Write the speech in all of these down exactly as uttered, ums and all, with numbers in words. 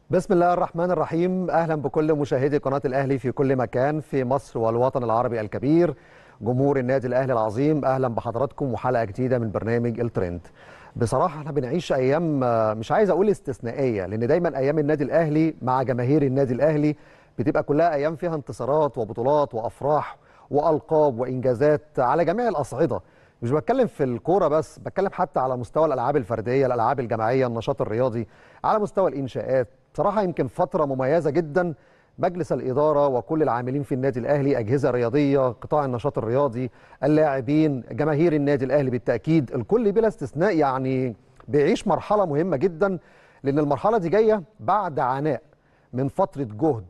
بسم الله الرحمن الرحيم. أهلا بكل مشاهدي قناة الأهلي في كل مكان في مصر والوطن العربي الكبير. جمهور النادي الأهلي العظيم، أهلا بحضراتكم وحلقة جديدة من برنامج الترند. بصراحة احنا بنعيش أيام مش عايز أقول استثنائية، لأن دايما أيام النادي الأهلي مع جماهير النادي الأهلي بتبقى كلها أيام فيها انتصارات وبطولات وأفراح وألقاب وإنجازات على جميع الأصعدة. مش بتكلم في الكورة بس، بتكلم حتى على مستوى الألعاب الفردية، الألعاب الجماعية، النشاط الرياضي، على مستوى الإنشاءات. بصراحة يمكن فترة مميزة جدا. مجلس الإدارة وكل العاملين في النادي الأهلي، أجهزة رياضية، قطاع النشاط الرياضي، اللاعبين، جماهير النادي الأهلي بالتأكيد، الكل بلا استثناء يعني بيعيش مرحلة مهمة جدا، لأن المرحلة دي جاية بعد عناء من فترة جهد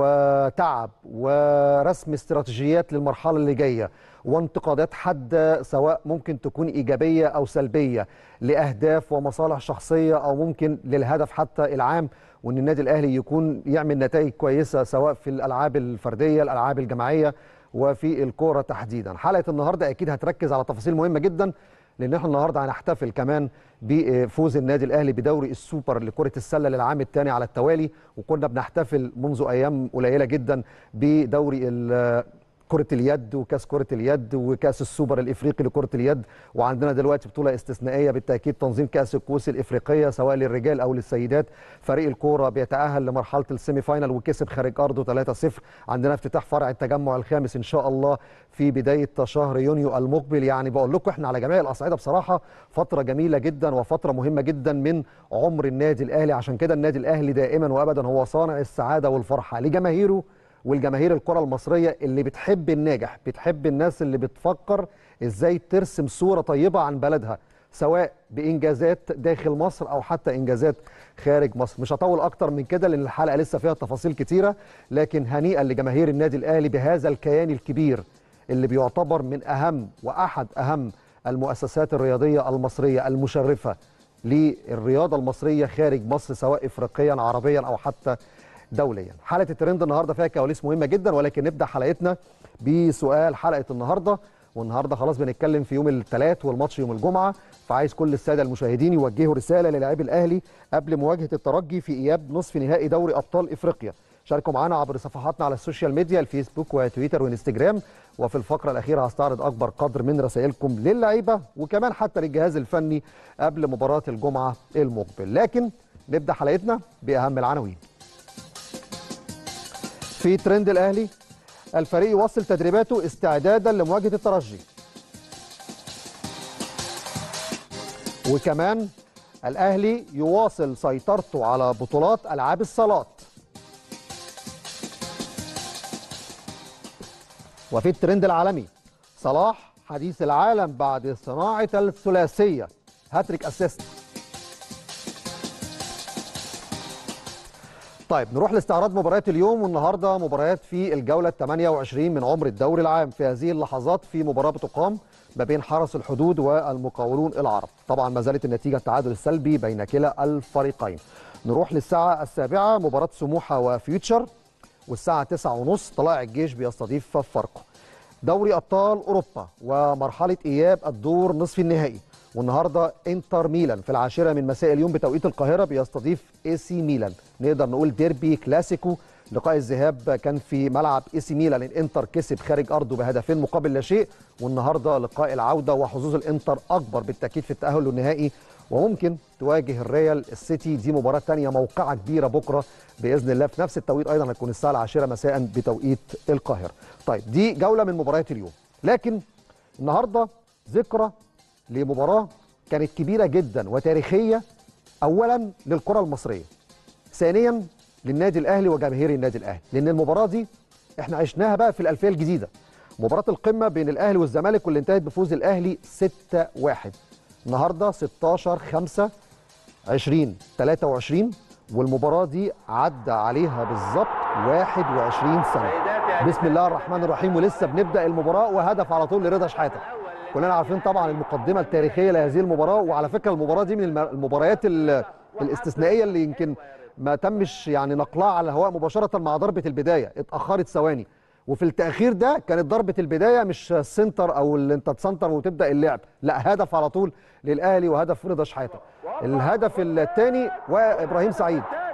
وتعب ورسم استراتيجيات للمرحلة اللي جاية، وانتقادات حادة سواء ممكن تكون إيجابية أو سلبية لأهداف ومصالح شخصية، أو ممكن للهدف حتى العام، وأن النادي الأهلي يكون يعمل نتائج كويسة سواء في الألعاب الفردية، الألعاب الجماعية، وفي الكورة تحديدا. حلقة النهاردة أكيد هتركز على تفاصيل مهمة جدا، لأن احنا النهاردة هنحتفل كمان بفوز النادي الأهلي بدوري السوبر لكرة السلة للعام الثاني على التوالي، وكنا بنحتفل منذ أيام قليلة جدا بدوري كرة اليد وكاس كرة اليد وكاس السوبر الإفريقي لكرة اليد، وعندنا دلوقتي بطولة استثنائية بالتأكيد، تنظيم كاس الكؤوس الإفريقية سواء للرجال أو للسيدات. فريق الكورة بيتأهل لمرحلة السيمي فاينال وكسب خارج أرضه ثلاثة صفر. عندنا افتتاح فرع التجمع الخامس إن شاء الله في بداية شهر يونيو المقبل. يعني بقول لكم احنا على جميع الأصعدة بصراحة فترة جميلة جدا وفترة مهمة جدا من عمر النادي الأهلي. عشان كده النادي الأهلي دائما وأبدا هو صانع السعادة والفرحة لجماهيره والجماهير الكرة المصرية اللي بتحب الناجح، بتحب الناس اللي بتفكر ازاي ترسم صورة طيبة عن بلدها، سواء بإنجازات داخل مصر أو حتى إنجازات خارج مصر. مش هطول أكتر من كده لأن الحلقة لسه فيها تفاصيل كتيرة، لكن هنيئا لجماهير النادي الأهلي بهذا الكيان الكبير اللي بيعتبر من أهم وأحد أهم المؤسسات الرياضية المصرية المشرفة للرياضة المصرية خارج مصر، سواء إفريقيا عربيا أو حتى دوليا. حلقه الترند النهارده فيها كواليس مهمه جدا، ولكن نبدا حلقتنا بسؤال حلقه النهارده. والنهارده خلاص بنتكلم في يوم الثلاث والماتش يوم الجمعه، فعايز كل الساده المشاهدين يوجهوا رساله للاعبي الاهلي قبل مواجهه الترجي في اياب نصف نهائي دوري ابطال افريقيا. شاركوا معنا عبر صفحاتنا على السوشيال ميديا، الفيسبوك وتويتر وانستجرام، وفي الفقره الاخيره هستعرض اكبر قدر من رسائلكم للعيبه وكمان حتى للجهاز الفني قبل مباراه الجمعه المقبل. لكن نبدا حلقتنا باهم العناوين. في ترند الأهلي، الفريق يواصل تدريباته استعدادا لمواجهة الترجي. وكمان الأهلي يواصل سيطرته على بطولات ألعاب الصالات. وفي الترند العالمي، صلاح حديث العالم بعد صناعة الثلاثية هاتريك أسيست. طيب نروح لاستعراض مباريات اليوم، والنهارده مباريات في الجوله الثامنة والعشرين من عمر الدوري العام. في هذه اللحظات في مباراه بتقام ما بين حرس الحدود والمقاولون العرب، طبعا ما زالت النتيجه التعادل السلبي بين كلا الفريقين. نروح للساعه السابعه مباراه سموحه وفيوتشر، والساعه تسعة وثلاثين طلائع الجيش بيستضيف فاركو. دوري ابطال اوروبا ومرحله اياب الدور نصف النهائي، والنهارده انتر ميلان في العاشره من مساء اليوم بتوقيت القاهره بيستضيف اي سي ميلان. نقدر نقول ديربي كلاسيكو. لقاء الذهاب كان في ملعب اي سي ميلان، الانتر كسب خارج ارضه بهدفين مقابل لا شيء، والنهارده لقاء العوده وحظوظ الانتر اكبر بالتاكيد في التاهل للنهائي، وممكن تواجه الريال السيتي. دي مباراه ثانيه موقعه كبيره بكره باذن الله في نفس التوقيت، ايضا هتكون الساعه العاشره مساء بتوقيت القاهره. طيب دي جوله من مباريات اليوم، لكن النهارده ذكرى لمباراه كانت كبيره جدا وتاريخيه، اولا للكره المصريه، ثانيا للنادي الاهلي وجماهير النادي الاهلي، لان المباراه دي احنا عشناها بقى في الالفيه الجديده، مباراه القمه بين الاهلي والزمالك واللي انتهت بفوز الاهلي ستة واحد. النهارده ستاشر خمسة ألفين وثلاثة وعشرين، والمباراه دي عدى عليها بالظبط واحد وعشرين سنه. بسم الله الرحمن الرحيم، ولسه بنبدا المباراه وهدف على طول لرضا شحاته. كلنا عارفين طبعا المقدمه التاريخيه لهذه المباراه، وعلى فكره المباراه دي من المباريات الاستثنائيه اللي يمكن ما تمش يعني نقلها على الهواء مباشره مع ضربه البدايه، اتاخرت ثواني، وفي التاخير ده كانت ضربه البدايه مش سنتر او اللي انت تسنتر وتبدا اللعب، لا هدف على طول للاهلي وهدف رضا شحاته. الهدف الثاني وابراهيم سعيد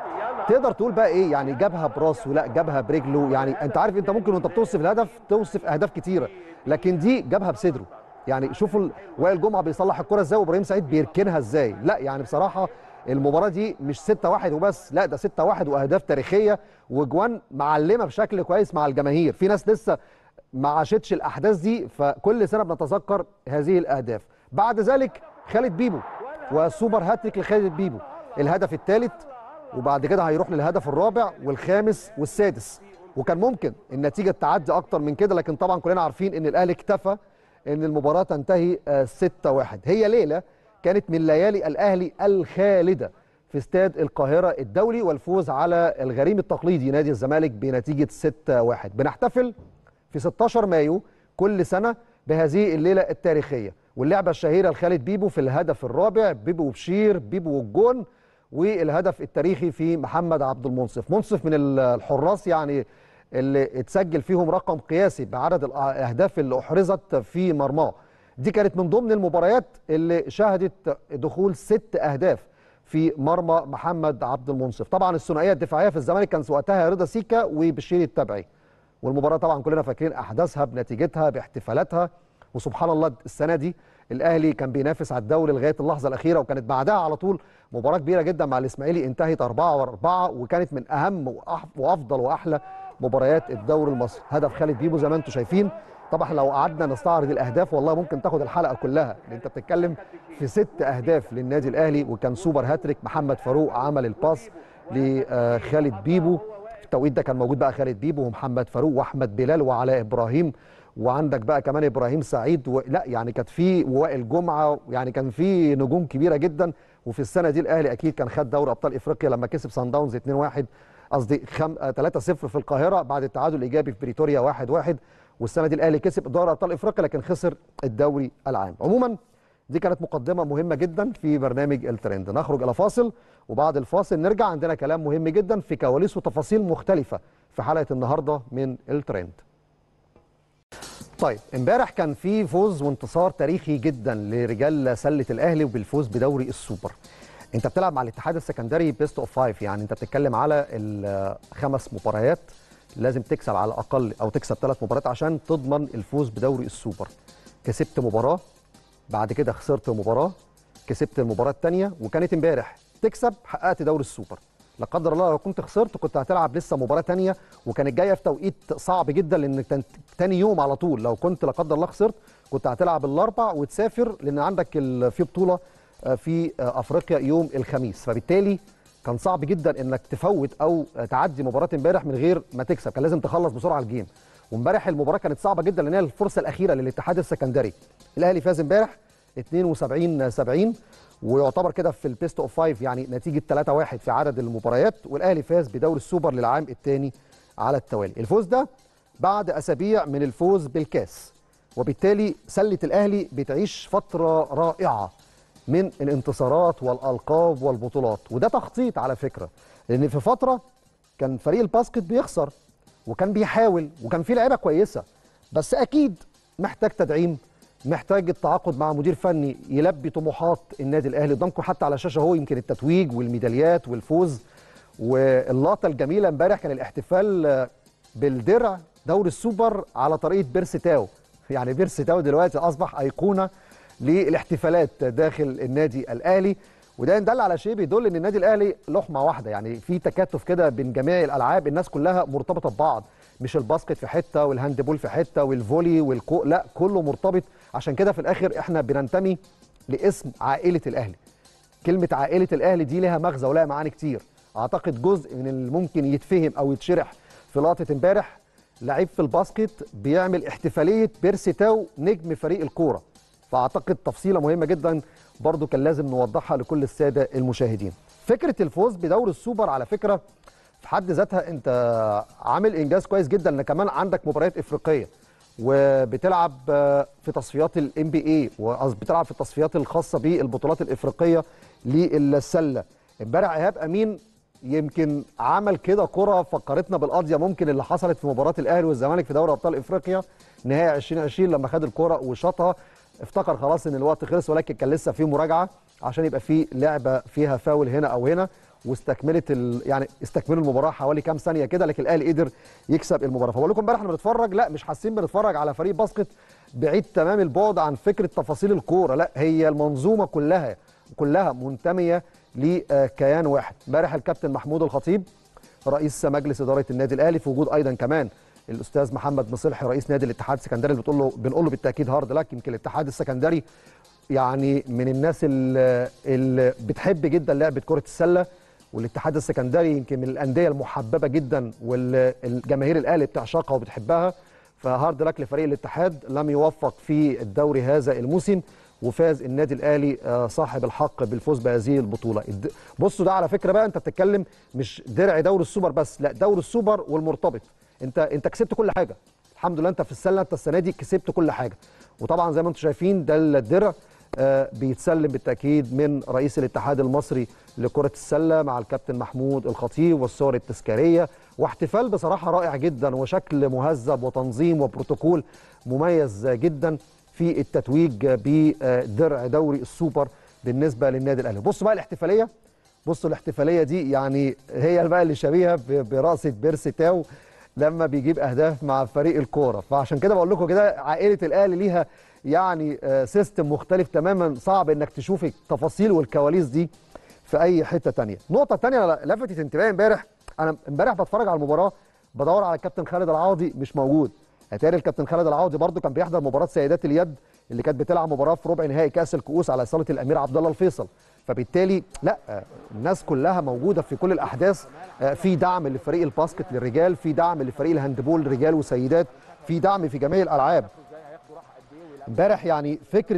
تقدر تقول بقى ايه يعني جابها براسه، لا جابها برجله. يعني انت عارف انت ممكن وانت بتوصف الهدف توصف اهداف كتيره، لكن دي جابها بصدره. يعني شوفوا وائل جمعه بيصلح الكره ازاي وابراهيم سعيد بيركنها ازاي. لا يعني بصراحه المباراه دي مش ستة واحد وبس، لا ده ستة واحد واهداف تاريخيه وجوان معلمه بشكل كويس مع الجماهير. في ناس لسه ما عاشتش الاحداث دي، فكل سنه بنتذكر هذه الاهداف. بعد ذلك خالد بيبو وسوبر هاتريك لخالد بيبو، الهدف الثالث، وبعد كده هيروح للهدف الرابع والخامس والسادس. وكان ممكن النتيجه تعدي اكتر من كده، لكن طبعا كلنا عارفين ان الاهلي اكتفى ان المباراه تنتهي ستة واحد. هي ليله كانت من ليالي الاهلي الخالده في استاد القاهره الدولي، والفوز على الغريم التقليدي نادي الزمالك بنتيجه ستة واحد. بنحتفل في ستاشر مايو كل سنه بهذه الليله التاريخيه، واللعبه الشهيره لخالد بيبو في الهدف الرابع، بيبو وبشير، بيبو والجون، والهدف التاريخي في محمد عبد المنصف. منصف من الحراس يعني اللي اتسجل فيهم رقم قياسي بعدد الاهداف اللي احرزت في مرماه. دي كانت من ضمن المباريات اللي شهدت دخول ست اهداف في مرمى محمد عبد المنصف. طبعا الثنائيه الدفاعيه في الزمالك كان وقتها رضا سيكا وبشير التبعي، والمباراه طبعا كلنا فاكرين احداثها بنتيجتها باحتفالاتها. وسبحان الله السنه دي الاهلي كان بينافس على الدوري لغايه اللحظه الاخيره، وكانت بعدها على طول مباراه كبيره جدا مع الاسماعيلي انتهت أربعة وأربعة، وكانت من اهم وافضل واحلى مباريات الدوري المصري. هدف خالد بيبو زي ما انتم شايفين. طبعا لو قعدنا نستعرض الاهداف والله ممكن تاخد الحلقه كلها، لان انت بتتكلم في ست اهداف للنادي الاهلي، وكان سوبر هاتريك. محمد فاروق عمل الباس لخالد بيبو، في التوقيت ده كان موجود بقى خالد بيبو ومحمد فاروق واحمد بلال وعلاء ابراهيم، وعندك بقى كمان ابراهيم سعيد و... لا يعني كانت في وائل جمعه، يعني كان في نجوم كبيره جدا. وفي السنه دي الاهلي اكيد كان خد دوري ابطال افريقيا لما كسب سان داونز اتنين واحد، قصدي خم... ثلاثة صفر في القاهره بعد التعادل الايجابي في بريتوريا واحد واحد. والسنه دي الاهلي كسب دوري ابطال افريقيا لكن خسر الدوري العام. عموما دي كانت مقدمه مهمه جدا في برنامج الترند. نخرج الى فاصل، وبعد الفاصل نرجع عندنا كلام مهم جدا في كواليس وتفاصيل مختلفه في حلقه النهارده من الترند. طيب امبارح كان في فوز وانتصار تاريخي جدا لرجال سله الاهلي وبالفوز بدوري السوبر. انت بتلعب مع الاتحاد السكندري بيست اوف فايف، يعني انت بتتكلم على الخمس مباريات لازم تكسب على الاقل او تكسب ثلاث مباريات عشان تضمن الفوز بدوري السوبر. كسبت مباراه، بعد كده خسرت مباراه، كسبت المباراه الثانيه، وكانت امبارح تكسب حققت دوري السوبر. لا قدر الله لو كنت خسرت كنت هتلعب لسه مباراه ثانيه، وكانت جايه في توقيت صعب جدا لان ثاني يوم على طول لو كنت لا قدر الله خسرت كنت هتلعب الاربع وتسافر، لان عندك في بطوله في افريقيا يوم الخميس. فبالتالي كان صعب جدا انك تفوت او تعدي مباراه امبارح من غير ما تكسب، كان لازم تخلص بسرعه الجيم. وامبارح المباراه كانت صعبه جدا لان هي الفرصه الاخيره للاتحاد السكندري. الاهلي فاز امبارح اتنين وسبعين سبعين، ويعتبر كده في البيست اوف فايف يعني نتيجه ثلاثة واحد في عدد المباريات، والاهلي فاز بدوري السوبر للعام الثاني على التوالي. الفوز ده بعد اسابيع من الفوز بالكاس، وبالتالي سله الاهلي بتعيش فتره رائعه من الانتصارات والالقاب والبطولات. وده تخطيط على فكره، لان في فتره كان فريق الباسكت بيخسر وكان بيحاول وكان فيه لعيبه كويسه، بس اكيد محتاج تدعيم، محتاج التعاقد مع مدير فني يلبي طموحات النادي الاهلي. قدامكم حتى على الشاشه هو يمكن التتويج والميداليات والفوز. واللقطه الجميله امبارح كان الاحتفال بالدرع دوري السوبر على طريقه بيرسي تاو. يعني بيرسي تاو دلوقتي اصبح ايقونه للاحتفالات داخل النادي الاهلي، وده يدل على شيء بيدل ان النادي الاهلي لحمه واحده، يعني في تكاتف كده بين جميع الالعاب، الناس كلها مرتبطه ببعض، مش الباسكت في حته والهاندبول في حته والفولي والكو، لا كله مرتبط. عشان كده في الاخر احنا بننتمي لاسم عائله الاهلي. كلمه عائله الاهلي دي لها مغزى ولها معاني كتير. اعتقد جزء من اللي ممكن يتفهم او يتشرح في لقطه امبارح، لعيب في الباسكت بيعمل احتفاليه بيرسي تاو نجم فريق الكوره، فاعتقد تفصيله مهمه جدا برضو كان لازم نوضحها لكل الساده المشاهدين. فكره الفوز بدوري السوبر على فكره في حد ذاتها انت عامل انجاز كويس جدا، ان كمان عندك مباريات افريقيه وبتلعب في تصفيات الام بي اي وبتلعب في التصفيات الخاصه بالبطولات الافريقيه للسله. امبارح ايهاب امين يمكن عمل كده كره فكرتنا بالقضيه ممكن اللي حصلت في مباراه الاهلي والزمالك في دوري ابطال افريقيا نهائي ألفين وعشرين لما خد الكره وشاطها، افتكر خلاص ان الوقت خلص، ولكن كان لسه في مراجعه عشان يبقى في لعبه فيها فاول هنا او هنا، واستكملت ال... يعني استكملوا المباراه حوالي كام ثانيه كده، لكن الاهلي قدر يكسب المباراه. فبقول لكم امبارح احنا بنتفرج، لا مش حاسين بنتفرج على فريق باسكت بعيد تمام البعد عن فكره تفاصيل الكوره، لا هي المنظومه كلها كلها منتميه لكيان واحد. امبارح الكابتن محمود الخطيب رئيس مجلس اداره النادي الاهلي، في وجود ايضا كمان الاستاذ محمد مصلحي رئيس نادي الاتحاد السكندري، اللي بتقول له بنقول له بالتاكيد هارد لك. يمكن الاتحاد السكندري يعني من الناس اللي, اللي بتحب جدا لعبه كره السله، والاتحاد السكندري يمكن من الانديه المحببه جدا والجماهير الاهلي بتعشقها وبتحبها. فهارد لك لفريق الاتحاد، لم يوفق في الدوري هذا الموسم، وفاز النادي الاهلي صاحب الحق بالفوز بهذه البطوله. بصوا ده على فكره بقى، انت بتتكلم مش درع دوري السوبر بس، لا دوري السوبر والمرتبط، انت انت كسبت كل حاجه الحمد لله. انت في السله انت السنه دي كسبت كل حاجه. وطبعا زي ما انتم شايفين ده الدرع آه بيتسلم بالتاكيد من رئيس الاتحاد المصري لكره السله مع الكابتن محمود الخطيب، والصور التذكاريه، واحتفال بصراحه رائع جدا، وشكل مهذب وتنظيم وبروتوكول مميز جدا في التتويج بدرع دوري السوبر بالنسبه للنادي الاهلي. بصوا بقى الاحتفاليه، بصوا الاحتفاليه دي يعني هي بقى اللي شبيهه برقصه بيرسي تاو لما بيجيب اهداف مع فريق الكوره. فعشان كده بقول لكم كده عائله الاهلي ليها يعني سيستم مختلف تماما، صعب انك تشوف التفاصيل والكواليس دي في اي حته ثانيه. نقطه ثانيه لفتت انتباهي امبارح، انا امبارح بتفرج على المباراه بدور على الكابتن خالد العوضي مش موجود. اتاري الكابتن خالد العوضي برده كان بيحضر مباراه سيدات اليد اللي كانت بتلعب مباراه في ربع نهائي كاس الكؤوس على صاله الامير عبد الله الفيصل. فبالتالي لا الناس كلها موجوده في كل الاحداث، في دعم لفريق الباسكت للرجال، في دعم لفريق الهاندبول رجال وسيدات، في دعم في جميع الالعاب. امبارح يعني فكره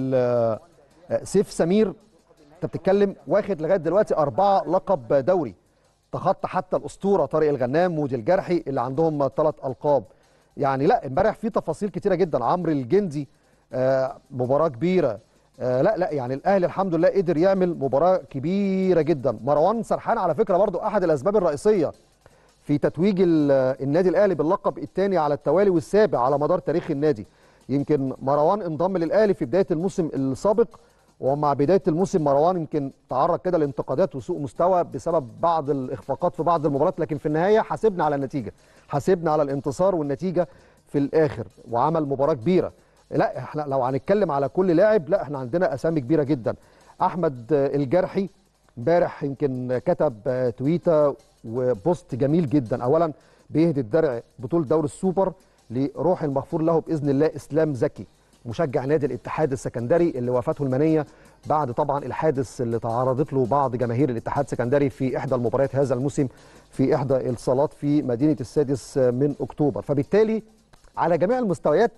ان سيف سمير انت بتتكلم واخد لغايه دلوقتي اربعه لقب دوري، تخطى حتى الاسطوره طارق الغنام ودي الجرحي اللي عندهم ثلاث القاب. يعني لا امبارح في تفاصيل كتيره جدا. عمرو الجندي آه مباراه كبيره، آه لا لا يعني الاهلي الحمد لله قدر يعمل مباراه كبيره جدا. مروان سرحان على فكره برضو احد الاسباب الرئيسيه في تتويج النادي الاهلي باللقب الثاني على التوالي والسابع على مدار تاريخ النادي. يمكن مروان انضم للاهلي في بدايه الموسم السابق، ومع بدايه الموسم مروان يمكن تعرض كده لانتقادات وسوء مستوى بسبب بعض الاخفاقات في بعض المباريات، لكن في النهايه حاسبنا على النتيجه، حاسبنا على الانتصار والنتيجه في الاخر، وعمل مباراه كبيره. لا احنا لو هنتكلم على كل لاعب، لا احنا عندنا اسامي كبيره جدا. احمد الجرحي امبارح يمكن كتب تويته وبوست جميل جدا، اولا بيهدي الدرع بطوله دوري السوبر لروح المغفور له باذن الله اسلام زكي مشجع نادي الاتحاد السكندري اللي وفاته المنيه بعد طبعا الحادث اللي تعرضت له بعض جماهير الاتحاد السكندري في احدى المباريات هذا الموسم في احدى الصالات في مدينه السادس من اكتوبر. فبالتالي على جميع المستويات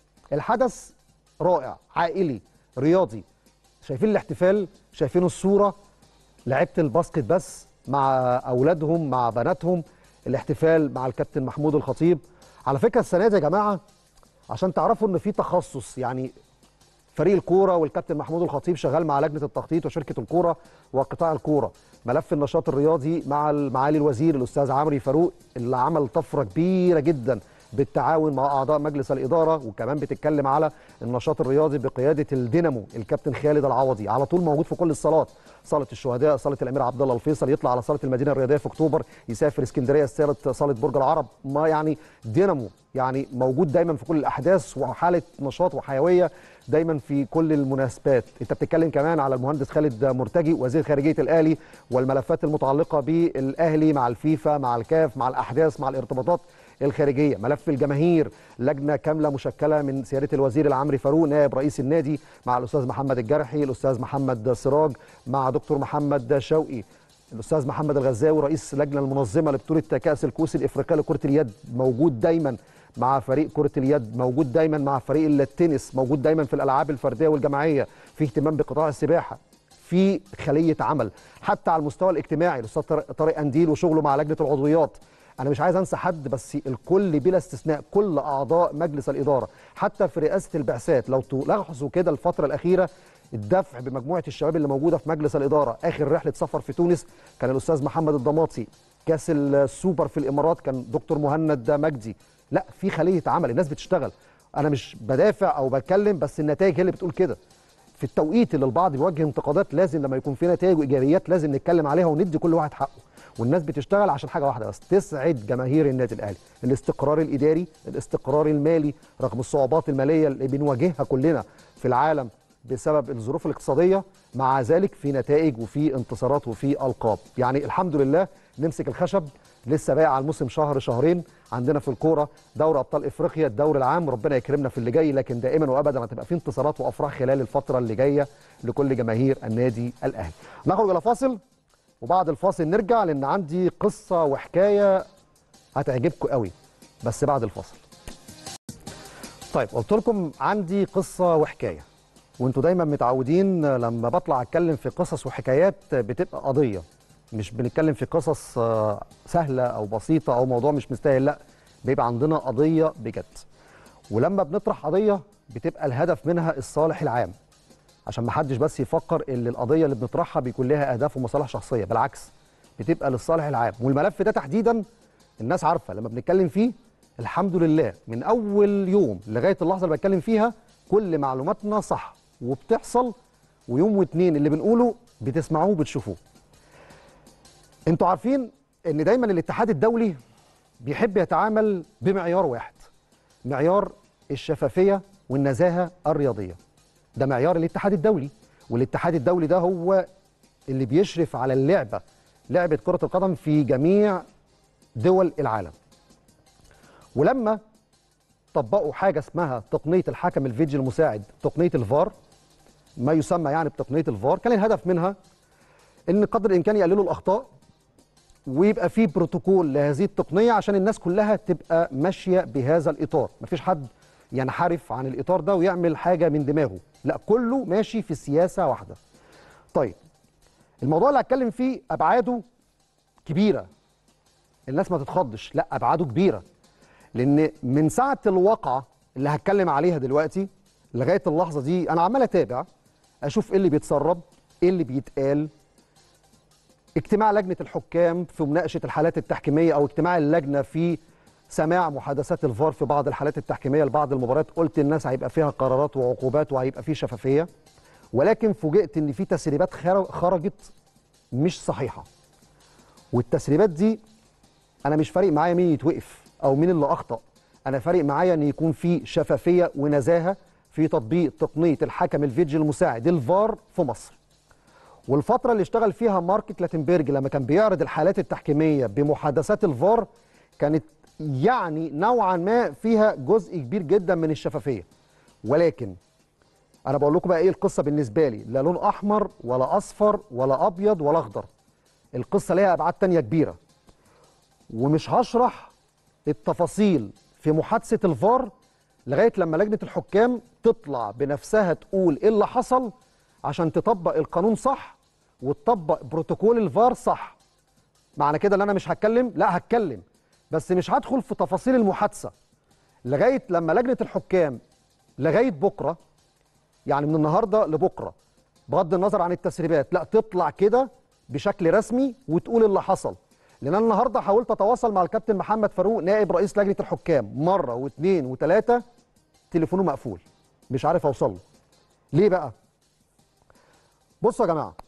الحدث رائع، عائلي رياضي. شايفين الاحتفال، شايفين الصوره، لعيبه الباسكت بس مع اولادهم مع بناتهم، الاحتفال مع الكابتن محمود الخطيب. على فكره السنه دي يا جماعه عشان تعرفوا ان في تخصص، يعني فريق الكوره والكابتن محمود الخطيب شغال مع لجنه التخطيط وشركه الكوره وقطاع الكوره. ملف النشاط الرياضي مع معالي الوزير الاستاذ عمرو فاروق اللي عمل طفره كبيره جدا بالتعاون مع اعضاء مجلس الاداره، وكمان بتتكلم على النشاط الرياضي بقياده الدينامو الكابتن خالد العوضي، على طول موجود في كل الصالات، صاله الشهداء، صاله الامير عبد الله الفيصل، يطلع على صاله المدينه الرياضيه في اكتوبر، يسافر اسكندريه صاله صاله برج العرب، ما يعني دينامو يعني موجود دايما في كل الاحداث، وحاله نشاط وحيويه دايما في كل المناسبات. انت بتتكلم كمان على المهندس خالد مرتجي وزير خارجيه الاهلي والملفات المتعلقه بالاهلي مع الفيفا مع الكاف مع الاحداث مع الارتباطات الخارجيه، ملف الجماهير، لجنه كامله مشكله من سياده الوزير العمري فاروق نائب رئيس النادي مع الاستاذ محمد الجرحي، الاستاذ محمد سراج مع دكتور محمد شوقي، الاستاذ محمد الغزاوي رئيس اللجنه المنظمه لبطوله كاس الكؤوس الافريقيه لكره اليد، موجود دايما مع فريق كره اليد، موجود دايما مع فريق التنس، موجود دايما في الالعاب الفرديه والجماعيه، في اهتمام بقطاع السباحه، في خليه عمل، حتى على المستوى الاجتماعي الاستاذ طارق انديل وشغله مع لجنه العضويات. انا مش عايز انسى حد، بس الكل بلا استثناء كل اعضاء مجلس الاداره حتى في رئاسه البعثات، لو تلاحظوا كده الفتره الاخيره الدفع بمجموعه الشباب اللي موجوده في مجلس الاداره. اخر رحله سفر في تونس كان الاستاذ محمد الضماطي، كاس السوبر في الامارات كان دكتور مهند مجدي. لا في خليه عمل، الناس بتشتغل. انا مش بدافع او بتكلم، بس النتائج هي اللي بتقول كده. في التوقيت اللي البعض بيوجه انتقادات لازم لما يكون في نتائج وايجابيات لازم نتكلم عليها وندي كل واحد حقه. والناس بتشتغل عشان حاجه واحده بس، تسعد جماهير النادي الاهلي، الاستقرار الاداري، الاستقرار المالي رغم الصعوبات الماليه اللي بنواجهها كلنا في العالم بسبب الظروف الاقتصاديه، مع ذلك في نتائج وفي انتصارات وفي القاب. يعني الحمد لله نمسك الخشب، لسه باقي على الموسم شهر شهرين، عندنا في الكوره دوري ابطال افريقيا، الدوري العام، ربنا يكرمنا في اللي جاي، لكن دائما وابدا هتبقى في انتصارات وافراح خلال الفتره اللي جايه لكل جماهير النادي الاهلي. نخرج الى فاصل وبعد الفاصل نرجع لان عندي قصه وحكايه هتعجبكم قوي بس بعد الفاصل. طيب قلت لكم عندي قصه وحكايه، وانتوا دايما متعودين لما بطلع اتكلم في قصص وحكايات بتبقى قضيه، مش بنتكلم في قصص سهله او بسيطه او موضوع مش مستاهل، لا بيبقى عندنا قضيه بجد. ولما بنطرح قضيه بتبقى الهدف منها الصالح العام، عشان ما حدش بس يفكر ان القضيه اللي بنطرحها بيكون لها اهداف ومصالح شخصيه، بالعكس بتبقى للصالح العام. والملف ده تحديدا الناس عارفه لما بنتكلم فيه الحمد لله من اول يوم لغايه اللحظه اللي بتكلم فيها كل معلوماتنا صح وبتحصل، ويوم واتنين اللي بنقوله بتسمعوه وبتشوفوه. انتوا عارفين ان دايما الاتحاد الدولي بيحب يتعامل بمعيار واحد، معيار الشفافيه والنزاهه الرياضيه. ده معيار الاتحاد الدولي، والاتحاد الدولي ده هو اللي بيشرف على اللعبه، لعبه كره القدم في جميع دول العالم. ولما طبقوا حاجه اسمها تقنيه الحكم الفيديو المساعد، تقنيه الفار، ما يسمى يعني بتقنيه الفار، كان الهدف منها ان قدر الامكان يقللوا الاخطاء ويبقى في بروتوكول لهذه التقنيه عشان الناس كلها تبقى ماشيه بهذا الاطار، مفيش حد ينحرف عن الاطار ده ويعمل حاجه من دماغه، لا كله ماشي في سياسه واحده. طيب الموضوع اللي هتكلم فيه ابعاده كبيره، الناس ما تتخضش، لا ابعاده كبيره، لان من ساعه الواقعه اللي هتكلم عليها دلوقتي لغايه اللحظه دي انا عمال اتابع اشوف ايه اللي بيتسرب، ايه اللي بيتقال. اجتماع لجنه الحكام في مناقشه الحالات التحكيميه او اجتماع اللجنه في سماع محادثات الفار في بعض الحالات التحكيميه لبعض المباريات، قلت الناس هيبقى فيها قرارات وعقوبات وهيبقى فيه شفافيه، ولكن فوجئت ان في تسريبات خرجت مش صحيحه. والتسريبات دي انا مش فارق معايا مين يتوقف او مين اللي اخطا، انا فارق معايا ان يكون في شفافيه ونزاهه في تطبيق تقنيه الحكم الفيديو المساعد الفار في مصر. والفتره اللي اشتغل فيها مارك كلاتنبرج لما كان بيعرض الحالات التحكيميه بمحادثات الفار كانت يعني نوعا ما فيها جزء كبير جدا من الشفافيه، ولكن انا بقول لكم بقى ايه القصه بالنسبه لي، لا لون احمر ولا اصفر ولا ابيض ولا اخضر، القصه ليها ابعاد تانية كبيره، ومش هشرح التفاصيل في محادثه الفار لغايه لما لجنه الحكام تطلع بنفسها تقول ايه اللي حصل عشان تطبق القانون صح وتطبق بروتوكول الفار صح. معنى كده ان انا مش هتكلم؟ لا هتكلم، بس مش هدخل في تفاصيل المحادثه لغايه لما لجنه الحكام لغايه بكره، يعني من النهارده لبكره بغض النظر عن التسريبات، لا تطلع كده بشكل رسمي وتقول اللي حصل. لان انا النهارده حاولت اتواصل مع الكابتن محمد فاروق نائب رئيس لجنه الحكام مره واثنين وثلاثه، تليفونه مقفول، مش عارف اوصل له. ليه بقى؟ بصوا يا جماعه،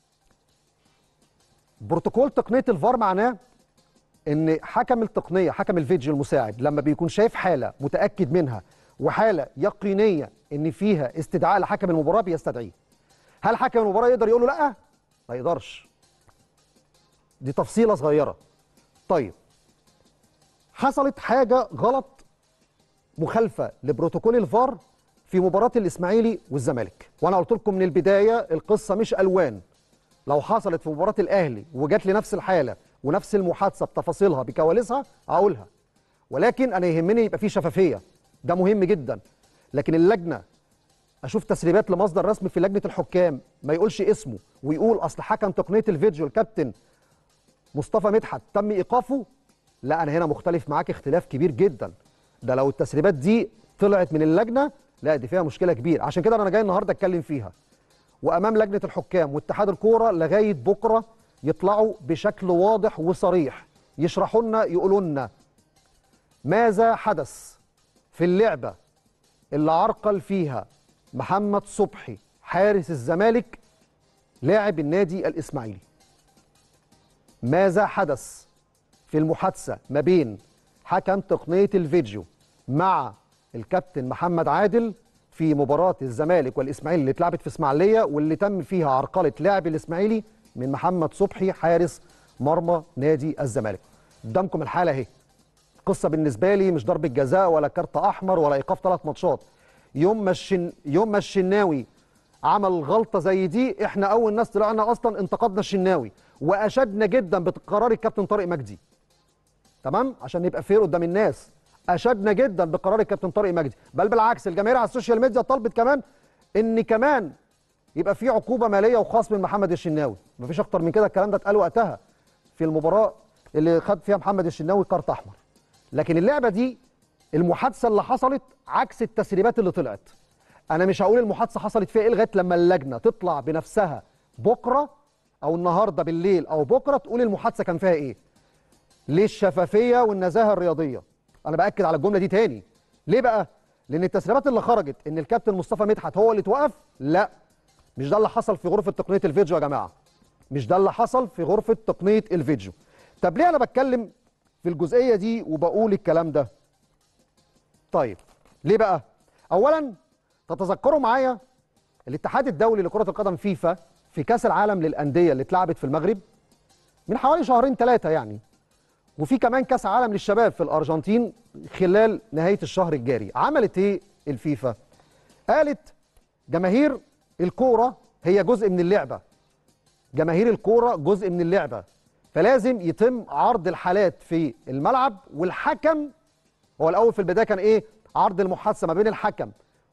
بروتوكول تقنيه الفار معناه ان حكم التقنيه، حكم الفيديو المساعد، لما بيكون شايف حاله متاكد منها وحاله يقينيه ان فيها استدعاء لحكم المباراه بيستدعيه. هل حكم المباراه يقدر يقول له لا؟ ما يقدرش. دي تفصيله صغيره. طيب حصلت حاجه غلط مخالفه لبروتوكول الفار في مباراه الاسماعيلي والزمالك، وانا قلت لكم من البدايه القصه مش الوان. لو حصلت في مباراه الاهلي وجات لي نفس الحاله ونفس المحادثه بتفاصيلها بكواليسها اقولها، ولكن انا يهمني يبقى في شفافيه، ده مهم جدا. لكن اللجنه اشوف تسريبات لمصدر رسمي في لجنه الحكام ما يقولش اسمه ويقول اصل حكم تقنيه الفيديو الكابتن مصطفى مدحت تم ايقافه، لا انا هنا مختلف معاك اختلاف كبير جدا. ده لو التسريبات دي طلعت من اللجنه لا دي فيها مشكله كبيره، عشان كده انا جاي النهارده اتكلم فيها وامام لجنه الحكام واتحاد الكوره لغايه بكره يطلعوا بشكل واضح وصريح يشرحوا لنا يقولوا لنا ماذا حدث في اللعبه اللي عرقل فيها محمد صبحي حارس الزمالك لاعب النادي الاسماعيلي. ماذا حدث في المحادثه ما بين حكم تقنيه الفيديو مع الكابتن محمد عادل في مباراه الزمالك والاسماعيلي اللي اتلعبت في اسماعيليه واللي تم فيها عرقله لاعب الاسماعيلي من محمد صبحي حارس مرمى نادي الزمالك؟ قدامكم الحاله اهي. قصه بالنسبه لي مش ضربه جزاء ولا كارت احمر ولا ايقاف ثلاث ماتشات. يوم ما الشن... يوم ما الشناوي عمل غلطه زي دي احنا اول ناس طلعنا اصلا انتقدنا الشناوي واشدنا جدا بقرار الكابتن طارق مجدي. تمام؟ عشان نبقى فير قدام الناس. اشدنا جدا بقرار الكابتن طارق مجدي، بل بالعكس الجماهير على السوشيال ميديا طلبت كمان ان كمان يبقى في عقوبه ماليه وخصم من محمد الشناوي. مفيش اكتر من كده، الكلام ده اتقال وقتها في المباراه اللي خد فيها محمد الشناوي كارت احمر. لكن اللعبه دي المحادثه اللي حصلت عكس التسريبات اللي طلعت. انا مش هقول المحادثه حصلت فيها ايه لغايه لما اللجنه تطلع بنفسها بكره او النهارده بالليل او بكره تقول المحادثه كان فيها ايه. ليه الشفافيه والنزاهه الرياضيه؟ انا باكد على الجمله دي تاني. ليه بقى؟ لان التسريبات اللي خرجت ان الكابتن مصطفى مدحت هو اللي اتوقف، لا مش ده اللي حصل في غرفه تقنيه الفيديو يا جماعه. مش ده اللي حصل في غرفه تقنيه الفيديو. طب ليه انا بتكلم في الجزئيه دي وبقول الكلام ده؟ طيب ليه بقى؟ اولا تتذكروا معايا الاتحاد الدولي لكره القدم فيفا في كاس العالم للانديه اللي اتلعبت في المغرب من حوالي شهرين ثلاثه يعني، وفي كمان كاس عالم للشباب في الارجنتين خلال نهايه الشهر الجاري. عملت ايه الفيفا؟ قالت جماهير الكوره هي جزء من اللعبه. جماهير الكوره جزء من اللعبه، فلازم يتم عرض الحالات في الملعب، والحكم هو الاول في البدايه كان ايه؟ عرض المحادثه ما بين الحكم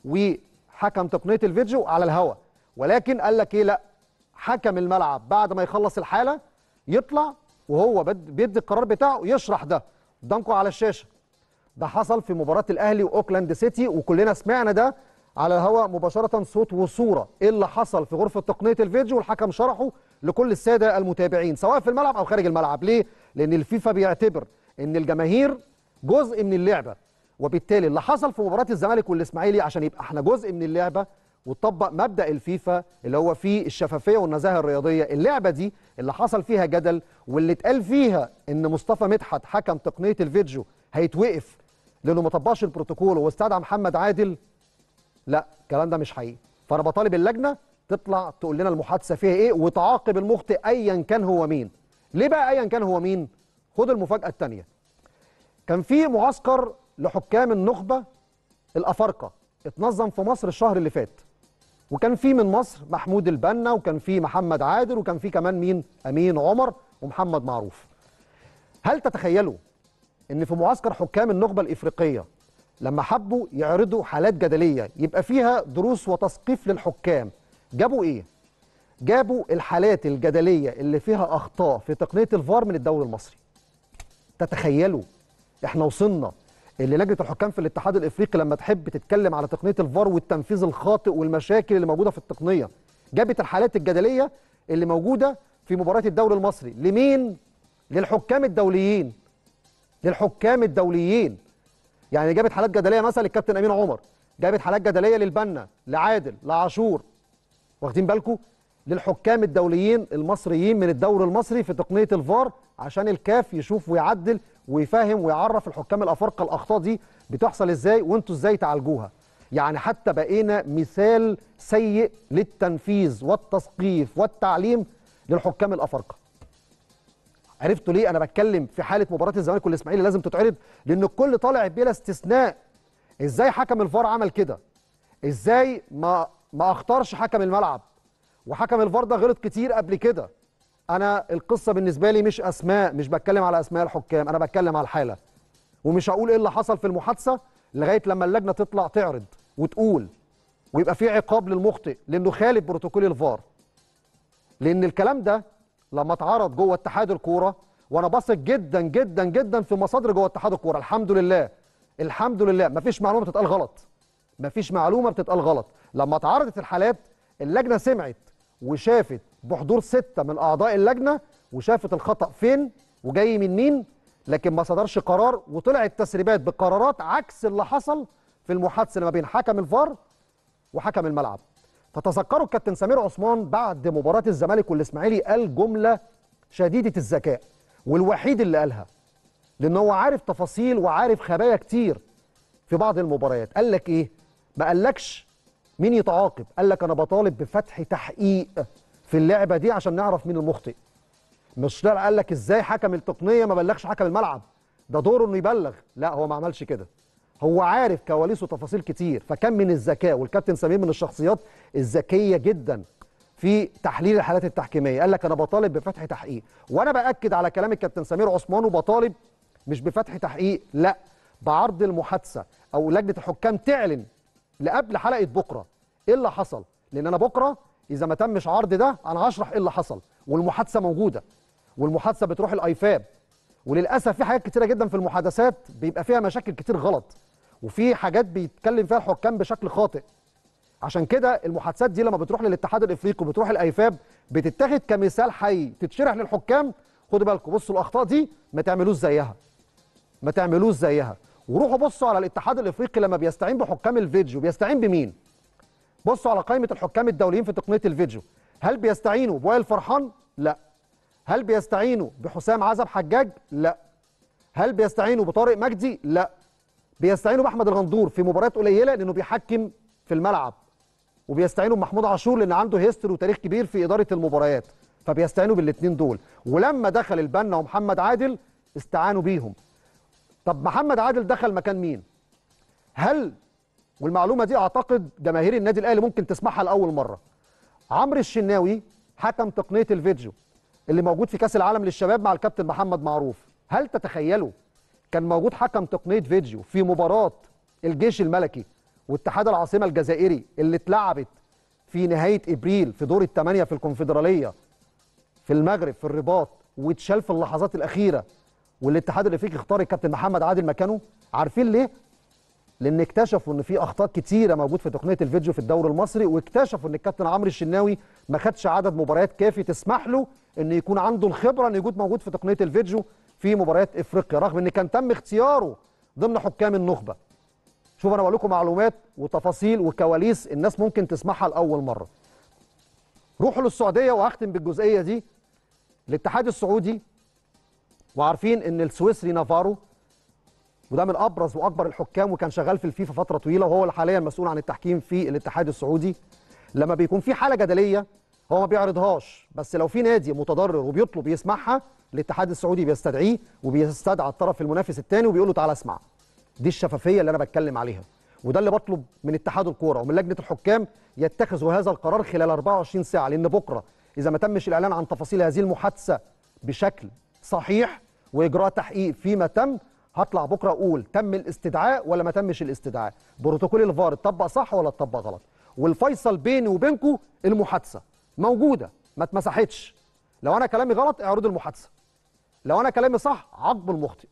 وحكم تقنيه الفيديو على الهواء، ولكن قال لك ايه؟ لا، حكم الملعب بعد ما يخلص الحاله يطلع وهو بيدي القرار بتاعه يشرح ده قدامكم على الشاشه. ده حصل في مباراه الاهلي واوكلاند سيتي وكلنا سمعنا ده على الهواء مباشره صوت وصوره، ايه اللي حصل في غرفه تقنيه الفيديو والحكم شرحه لكل الساده المتابعين سواء في الملعب او خارج الملعب. ليه؟ لان الفيفا بيعتبر ان الجماهير جزء من اللعبه، وبالتالي اللي حصل في مباراه الزمالك والاسماعيلي عشان يبقى احنا جزء من اللعبه وتطبق مبدا الفيفا اللي هو فيه الشفافيه والنزاهه الرياضيه. اللعبه دي اللي حصل فيها جدل واللي اتقال فيها ان مصطفى مدحت حكم تقنيه الفيديو هيتوقف لانه ما طبقش البروتوكول واستدعى محمد عادل، لا الكلام ده مش حقيقي. فانا بطالب اللجنه تطلع تقول لنا المحادثه فيها ايه وتعاقب المخطئ ايا كان هو مين. ليه بقى ايا كان هو مين؟ خد المفاجاه الثانيه. كان في معسكر لحكام النخبه الافارقه اتنظم في مصر الشهر اللي فات، وكان في من مصر محمود البنا وكان في محمد عادل وكان في كمان مين؟ امين عمر ومحمد معروف. هل تتخيلوا ان في معسكر حكام النخبه الافريقيه لما حبوا يعرضوا حالات جدليه يبقى فيها دروس وتثقيف للحكام، جابوا ايه؟ جابوا الحالات الجدليه اللي فيها اخطاء في تقنيه الفار من الدوري المصري. تتخيلوا احنا وصلنا اللي لجنه الحكام في الاتحاد الافريقي لما تحب تتكلم على تقنيه الفار والتنفيذ الخاطئ والمشاكل اللي موجوده في التقنيه، جابت الحالات الجدليه اللي موجوده في مباراه الدوري المصري لمين؟ للحكام الدوليين. للحكام الدوليين. يعني جابت حالات جدليه مثلا للكابتن امين عمر، جابت حالات جدليه للبنا، لعادل، لعاشور. واخدين بالكم؟ للحكام الدوليين المصريين من الدوري المصري في تقنيه الفار عشان الكاف يشوف ويعدل ويفهم ويعرف الحكام الافارقه الاخطاء دي بتحصل ازاي وانتوا ازاي تعالجوها. يعني حتى بقينا مثال سيء للتنفيذ والتثقيف والتعليم للحكام الافارقه. عرفتوا ليه انا بتكلم في حاله مباراه الزمالك والاسماعيلي لازم تتعرض؟ لان الكل طالع بلا استثناء ازاي حكم الفار عمل كده؟ ازاي ما ما اختارش حكم الملعب؟ وحكم الفار ده غلط كتير قبل كده. انا القصه بالنسبه لي مش اسماء، مش بتكلم على اسماء الحكام، انا بتكلم على الحاله. ومش هقول ايه اللي حصل في المحادثه لغايه لما اللجنه تطلع تعرض وتقول ويبقى في عقاب للمخطئ لانه خالف بروتوكول الفار. لان الكلام ده لما اتعرض جوه اتحاد الكوره، وانا بثق جدا جدا جدا في مصادر جوه اتحاد الكوره، الحمد لله الحمد لله مفيش معلومه بتتقال غلط. مفيش معلومه بتتقال غلط. لما اتعرضت الحالات اللجنه سمعت وشافت بحضور ستة من أعضاء اللجنة وشافت الخطأ فين وجاي من مين، لكن ما صدرش قرار وطلعت تسريبات بقرارات عكس اللي حصل في المحادثة ما بين حكم الفار وحكم الملعب. فتذكروا الكابتن سمير عثمان بعد مباراه الزمالك والاسماعيلي قال جمله شديده الذكاء، والوحيد اللي قالها، لان هو عارف تفاصيل وعارف خبايا كتير في بعض المباريات. قال لك ايه؟ ما قالكش مين يتعاقب، قال لك انا بطالب بفتح تحقيق في اللعبه دي عشان نعرف مين المخطئ. مش قال لك ازاي حكم التقنيه ما بلغش حكم الملعب، ده دوره انه يبلغ. لا، هو ما عملش كده، هو عارف كواليس وتفاصيل كتير. فكان من الذكاء، والكابتن سمير من الشخصيات الذكيه جدا في تحليل الحالات التحكيميه. قال لك انا بطالب بفتح تحقيق، وانا باكد على كلام الكابتن سمير عثمان وبطالب مش بفتح تحقيق، لا، بعرض المحادثه او لجنه الحكام تعلن لقبل حلقه بكره ايه اللي حصل. لان انا بكره اذا ما تمش عرض ده انا هشرح ايه اللي حصل، والمحادثه موجوده، والمحادثه بتروح الايفاب. وللاسف في حاجات كتيره جدا في المحادثات بيبقى فيها مشاكل كتير غلط، وفي حاجات بيتكلم فيها الحكام بشكل خاطئ. عشان كده المحادثات دي لما بتروح للاتحاد الافريقي وبتروح الايفاب بتتاخد كمثال حي تتشرح للحكام. خدوا بالكم، بصوا الاخطاء دي ما تعملوش زيها، ما تعملوش زيها. وروحوا بصوا على الاتحاد الافريقي لما بيستعين بحكام الفيديو بيستعين بمين؟ بصوا على قائمه الحكام الدوليين في تقنيه الفيديو. هل بيستعينوا بوائل فرحان؟ لا. هل بيستعينوا بحسام عزب حجاج؟ لا. هل بيستعينوا بطارق مجدي؟ لا. بيستعينوا باحمد الغندور في مباريات قليله لانه بيحكم في الملعب، وبيستعينوا بمحمود عاشور لان عنده هيستوري وتاريخ كبير في اداره المباريات، فبيستعينوا بالاثنين دول. ولما دخل البنا ومحمد عادل استعانوا بيهم. طب محمد عادل دخل مكان مين؟ هل، والمعلومه دي اعتقد جماهير النادي الاهلي ممكن تسمعها لاول مره، عمرو الشناوي حكم تقنيه الفيديو اللي موجود في كاس العالم للشباب مع الكابتن محمد معروف، هل تتخيلوا كان موجود حكم تقنيه فيديو في مباراه الجيش الملكي واتحاد العاصمه الجزائري اللي اتلعبت في نهايه ابريل في دور الثمانيه في الكونفدراليه في المغرب في الرباط، واتشال في اللحظات الاخيره والاتحاد الافريقي اختار الكابتن محمد عادل مكانه؟ عارفين ليه؟ لان اكتشفوا ان في اخطاء كتيره موجود في تقنيه الفيديو في الدوري المصري، واكتشفوا ان الكابتن عمرو الشناوي ما خدش عدد مباريات كافي تسمح له ان يكون عنده الخبره ان يكون موجود في تقنيه الفيديو في مباريات افريقيا، رغم ان كان تم اختياره ضمن حكام النخبه. شوف انا بقول لكم معلومات وتفاصيل وكواليس الناس ممكن تسمعها لاول مره. روحوا للسعوديه وهختم بالجزئيه دي. الاتحاد السعودي، وعارفين ان السويسري نافارو وده من ابرز واكبر الحكام وكان شغال في الفيفا فتره طويله وهو اللي حاليا مسؤول عن التحكيم في الاتحاد السعودي، لما بيكون في حاله جدليه هو ما بيعرضهاش، بس لو في نادي متضرر وبيطلب يسمعها الاتحاد السعودي بيستدعيه وبيستدعى الطرف المنافس الثاني وبيقول له تعالى اسمع. دي الشفافيه اللي انا بتكلم عليها، وده اللي بطلب من اتحاد الكوره ومن لجنه الحكام يتخذوا هذا القرار خلال أربعة وعشرين ساعه، لان بكره اذا ما تمش الاعلان عن تفاصيل هذه المحادثه بشكل صحيح واجراء تحقيق فيما تم، هطلع بكره اقول تم الاستدعاء ولا ما تمش الاستدعاء، بروتوكول الفار اتطبق صح ولا اتطبق غلط. والفيصل بيني وبينكم المحادثه موجوده ما اتمسحتش. لو انا كلامي غلط اعرضوا المحادثه، لو انا كلامي صح عاقبوا المخطئ.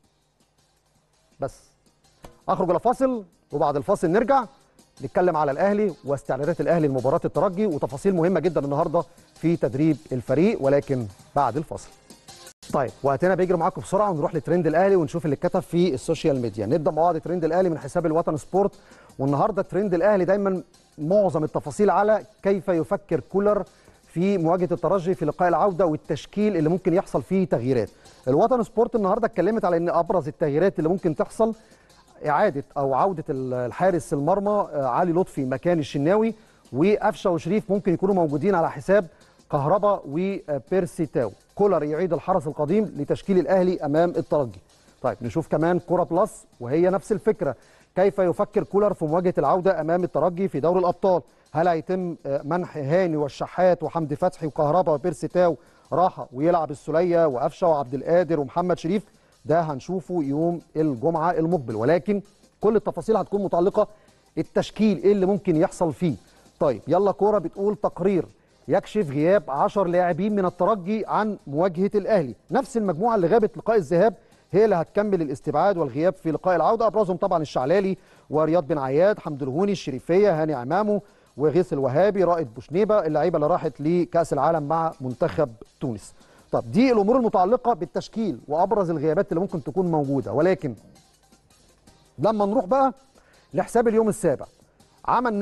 بس اخرج الى فاصل وبعد الفاصل نرجع نتكلم على الاهلي واستعدادات الاهلي لمباراه الترجي وتفاصيل مهمه جدا النهارده في تدريب الفريق، ولكن بعد الفاصل. طيب وقتنا بيجري معاكم بسرعه ونروح لترند الاهلي ونشوف اللي اتكتب في السوشيال ميديا. نبدا مع بعض ترند الاهلي من حساب الوطن سبورت، والنهارده ترند الاهلي دايما معظم التفاصيل على كيف يفكر كولر في مواجهه الترجي في لقاء العوده والتشكيل اللي ممكن يحصل فيه تغييرات. الوطن سبورت النهارده اتكلمت على ان ابرز التغييرات اللي ممكن تحصل اعاده او عوده الحارس المرمى علي لطفي مكان الشناوي، وقفشه وشريف ممكن يكونوا موجودين على حساب كهربا وبيرسي تاو. كولر يعيد الحرس القديم لتشكيل الاهلي امام الترجي. طيب نشوف كمان كوره بلس وهي نفس الفكره، كيف يفكر كولر في مواجهه العوده امام الترجي في دوري الابطال؟ هل هيتم منح هاني والشحات وحمدي فتحي وكهربا وبيرسي تاو راحه ويلعب السوليه وقفشه وعبد القادر ومحمد شريف؟ ده هنشوفه يوم الجمعه المقبل، ولكن كل التفاصيل هتكون متعلقه التشكيل ايه اللي ممكن يحصل فيه. طيب يلا كوره بتقول تقرير يكشف غياب عشر لاعبين من الترجي عن مواجهه الاهلي، نفس المجموعه اللي غابت لقاء الذهاب هي اللي هتكمل الاستبعاد والغياب في لقاء العوده، ابرزهم طبعا الشعلالي ورياض بن عياد، حمد الهوني، الشريفيه، هاني عمامو وغيث الوهابي، رائد بوشنيبه، اللعيبه اللي راحت لكاس العالم مع منتخب تونس. طب دي الامور المتعلقه بالتشكيل وابرز الغيابات اللي ممكن تكون موجوده، ولكن لما نروح بقى لحساب اليوم السابع عمل نقله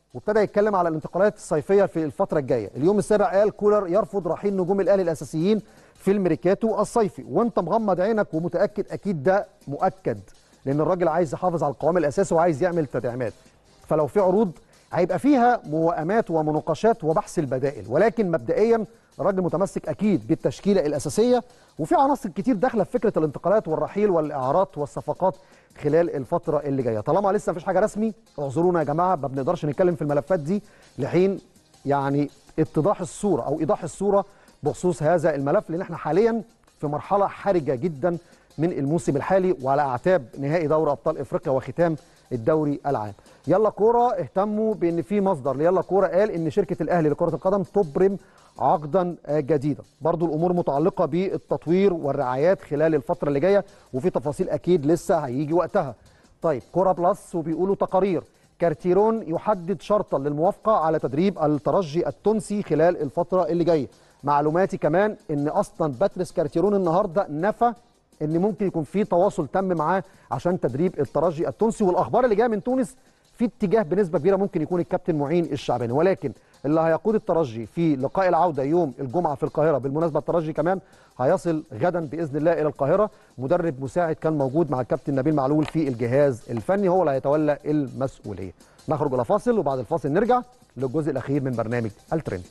وابتدى يتكلم على الانتقالات الصيفيه في الفتره الجايه. اليوم السابع قال كولر يرفض رحيل نجوم الاهلي الاساسيين في الميركاتو الصيفي، وانت مغمض عينك ومتاكد اكيد ده مؤكد، لان الراجل عايز يحافظ على القوام الاساسي وعايز يعمل تدعيمات. فلو في عروض هيبقى فيها موائمات ومناقشات وبحث البدائل، ولكن مبدئيا الراجل متمسك اكيد بالتشكيله الاساسيه، وفي عناصر كتير داخله في فكره الانتقالات والرحيل والاعارات والصفقات خلال الفتره اللي جايه. طالما لسه مفيش حاجه رسمي اعذرونا يا جماعه، ما بنقدرش نتكلم في الملفات دي لحين يعني اتضاح الصوره او ايضاح الصوره بخصوص هذا الملف، لان احنا حاليا في مرحله حرجه جدا من الموسم الحالي وعلى اعتاب نهائي دوري ابطال افريقيا وختام الدوري العام. يلا كوره اهتموا بان في مصدر ليلا كوره قال ان شركه الاهلي لكره القدم تبرم عقدا جديدا. برضو الامور متعلقه بالتطوير والرعايات خلال الفتره اللي جايه، وفي تفاصيل اكيد لسه هيجي وقتها. طيب كوره بلس وبيقولوا تقارير كارتيرون يحدد شرطا للموافقه على تدريب الترجي التونسي خلال الفتره اللي جايه. معلوماتي كمان ان اصلا باتريس كارتيرون النهارده نفى ان ممكن يكون في تواصل تم معاه عشان تدريب الترجي التونسي، والاخبار اللي جايه من تونس في اتجاه بنسبه كبيره ممكن يكون الكابتن معين الشعباني، ولكن اللي هيقود الترجي في لقاء العوده يوم الجمعه في القاهره، بالمناسبه الترجي كمان هيصل غدا باذن الله الى القاهره، مدرب مساعد كان موجود مع الكابتن نبيل معلول في الجهاز الفني هو اللي هيتولى المسؤوليه. نخرج الى فاصل وبعد الفاصل نرجع للجزء الاخير من برنامج الترند.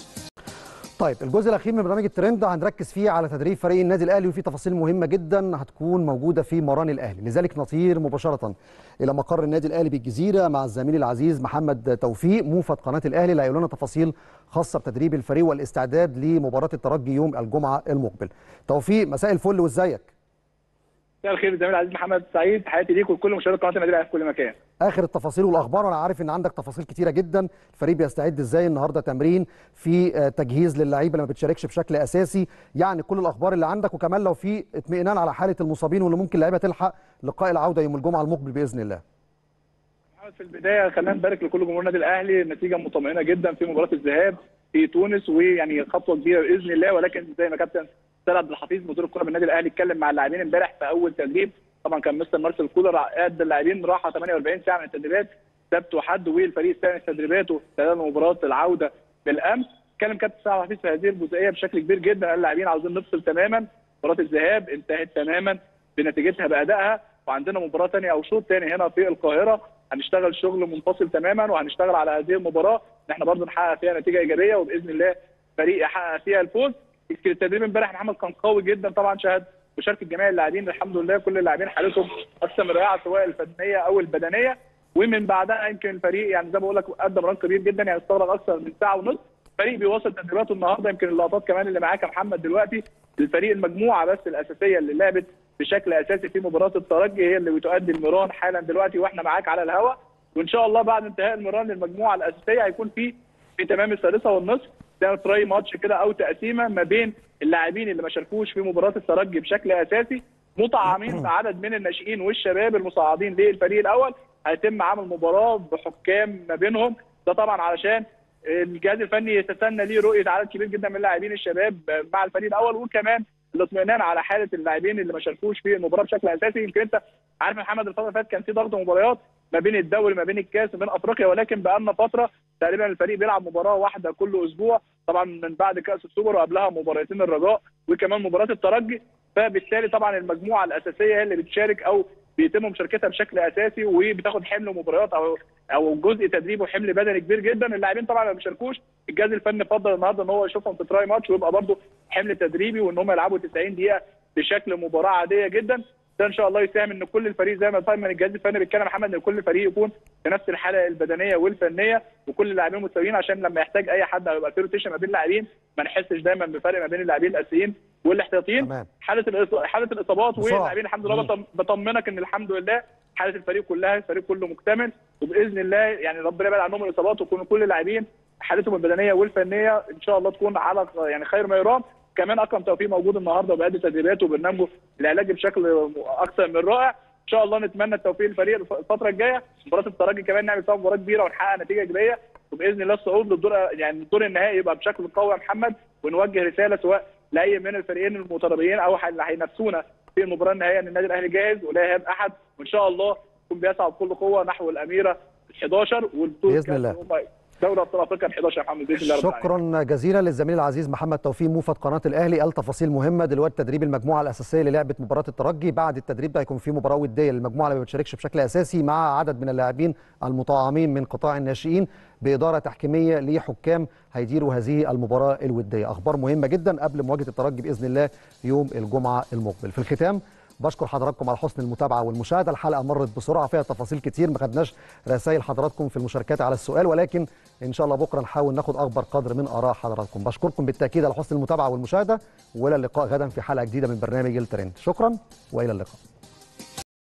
طيب الجزء الاخير من برنامج الترند هنركز فيه على تدريب فريق النادي الاهلي، وفي تفاصيل مهمه جدا هتكون موجوده في مران الاهلي، لذلك نطير مباشره الى مقر النادي الاهلي بالجزيره مع الزميل العزيز محمد توفيق موفد قناه الاهلي اللي هيقول لنا تفاصيل خاصه بتدريب الفريق والاستعداد لمباراه الترجي يوم الجمعه المقبل. توفيق مساء الفل وازيك؟ مساء الخير الزميل العزيز محمد سعيد، تحياتي ليك ولكل مشاهدي قناه النادي الاهلي في كل مكان. اخر التفاصيل والاخبار، وانا عارف ان عندك تفاصيل كتيره جدا، الفريق بيستعد ازاي النهارده تمرين، في تجهيز للعيبه اللي ما بتشاركش بشكل اساسي، يعني كل الاخبار اللي عندك، وكمان لو في اطمئنان على حاله المصابين واللي ممكن اللعيبه تلحق لقاء العوده يوم الجمعه المقبل باذن الله. في البدايه خلينا نبارك لكل جمهور النادي الاهلي، نتيجه مطمئنه جدا في مباراه الذهاب في تونس، ويعني خطوه كبيره باذن الله، ولكن زي ما كابتن سيد عبد الحفيظ مدير الكره بالنادي الاهلي اتكلم مع اللاعبين امبارح في اول تدريب، طبعا كان مستر مارسيل كولر ادى اللاعبين راحه ثمانية وأربعين ساعه من التدريبات سبت وحد، والفريق استأنف تدريباته خلال مباراه العوده بالامس. اتكلم كابتن سيد عبد الحفيظ في هذه الجزئيه بشكل كبير جدا، قال اللاعبين عاوزين نفصل تماما، مباراه الذهاب انتهت تماما بنتيجتها بادائها، وعندنا مباراه ثانيه او شوط ثاني هنا في القاهره هنشتغل شغل منفصل تماما، وهنشتغل على هذه المباراه ان احنا برضه نحقق فيها نتيجه ايجابيه، وباذن الله فريق يحقق فيها الفوز. التدريب امبارح محمد كان قوي جدا، طبعا شهد مشاركه جميع اللاعبين، الحمد لله كل اللاعبين حالتهم اكثر من رائعه سواء الفنيه او البدنيه، ومن بعدها يمكن الفريق يعني زي ما بقول لك قدم ران كبير جدا، يعني استغرق اكثر من ساعه ونص. الفريق بيواصل تدريباته النهارده، يمكن اللقطات كمان اللي معاك يا محمد دلوقتي الفريق المجموعه بس الاساسيه اللي لعبت بشكل اساسي في مباراه الترجي هي اللي بتؤدي المران حالا دلوقتي واحنا معاك على الهواء، وان شاء الله بعد انتهاء المران للمجموعه الاساسيه هيكون في في تمام السادسه والنصف ده تراي ماتش كده او تقسيمه ما بين اللاعبين اللي ما شاركوش في مباراه الترجي بشكل اساسي، مطعمين بعدد من الناشئين والشباب المصعدين للفريق الاول، هيتم عمل مباراه بحكام ما بينهم، ده طبعا علشان الجهاز الفني يتسنى ليه رؤيه عدد كبير جدا من اللاعبين الشباب مع الفريق الاول، وكمان الاطمئنان على حاله اللاعبين اللي ما شاركوش في المباراه بشكل اساسي. يمكن انت عارف محمد الفتره اللي فاتت كان في ضغط مباريات ما بين الدوري ما بين الكاس ما بين افريقيا، ولكن بقى لنا فتره تقريبا الفريق بيلعب مباراه واحده كل اسبوع، طبعا من بعد كاس السوبر وقبلها مباراتين الرجاء وكمان مباراه الترجي، فبالتالي طبعا المجموعه الاساسيه هي اللي بتشارك او بيتم مشاركتها بشكل اساسي وبتاخد حمل مباريات او او جزء تدريب وحمل بدني كبير جدا. اللاعبين طبعا ما بيشاركوش، الجهاز الفني فضل النهارده ان هو يشوفهم في تراي ماتش ويبقى برده حمل تدريبي وان هم يلعبوا تسعين دقيقه بشكل مباراه عاديه جدا، ده ان شاء الله يساهم ان كل الفريق زي ما دايما الجهاز الفني بيتكلم محمد ان كل فريق يكون في نفس الحاله البدنيه والفنيه وكل اللاعبين متساويين، عشان لما يحتاج اي حد او يبقى في روتيشن ما بين اللاعبين ما نحسش دايما بفرق ما بين اللاعبين الاساسيين والاحتياطيين. حاله حاله الاصابات واللاعبين الحمد لله بطمنك ان الحمد لله حاله الفريق كلها الفريق كله مكتمل، وباذن الله يعني ربنا يبعد عنهم الاصابات ويكون كل اللاعبين حالتهم البدنيه والفنيه ان شاء الله تكون على يعني خير ما يرام. كمان اكرم توفيق موجود النهارده وبيأدي تدريباته وبرنامجه العلاجي بشكل اكثر من رائع، ان شاء الله نتمنى التوفيق للفريق الفتره الجايه، مباراه الترجي كمان نعمل فيها مباراه كبيره ونحقق نتيجه ايجابيه، وباذن الله الصعود للدور يعني الدور النهائي يبقى بشكل قوي يا محمد، ونوجه رساله سواء لاي من الفريقين المترابيين او اللي هينافسونا في المباراه النهائيه ان النادي الاهلي جاهز ولا يهاب احد، وان شاء الله يكون بيسعى بكل قوه نحو الاميره حداشر والبطوله باذن الله دوري ابطال افريقيا حداشر يا محمد باذن الله. شكرا جزيلا للزميل العزيز محمد توفيق موفد قناه الاهلي. التفاصيل مهمه دلوقتي. تدريب المجموعه الاساسيه للعبه مباراه الترجي، بعد التدريب ده هيكون في مباراه وديه للمجموعه اللي ما بتشاركش بشكل اساسي مع عدد من اللاعبين المطعمين من قطاع الناشئين باداره تحكيميه لحكام هيديروا هذه المباراه الوديه. اخبار مهمه جدا قبل مواجهه الترجي باذن الله يوم الجمعه المقبل. في الختام بشكر حضراتكم على حسن المتابعه والمشاهده. الحلقه مرت بسرعه فيها تفاصيل كتير، ما خدناش رسائل حضراتكم في المشاركات على السؤال، ولكن ان شاء الله بكره نحاول ناخد اكبر قدر من اراء حضراتكم. بشكركم بالتاكيد على حسن المتابعه والمشاهده، والى اللقاء غدا في حلقه جديده من برنامج الترند. شكرا والى اللقاء.